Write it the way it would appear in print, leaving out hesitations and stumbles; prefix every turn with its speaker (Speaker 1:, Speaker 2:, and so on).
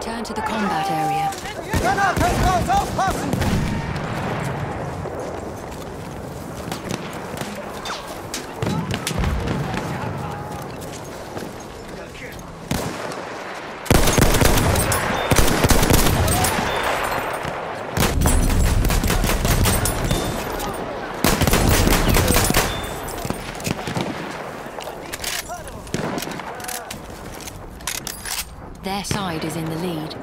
Speaker 1: Return to the combat area.
Speaker 2: Granatenfeuer aufpassen!
Speaker 1: Their side is in the lead.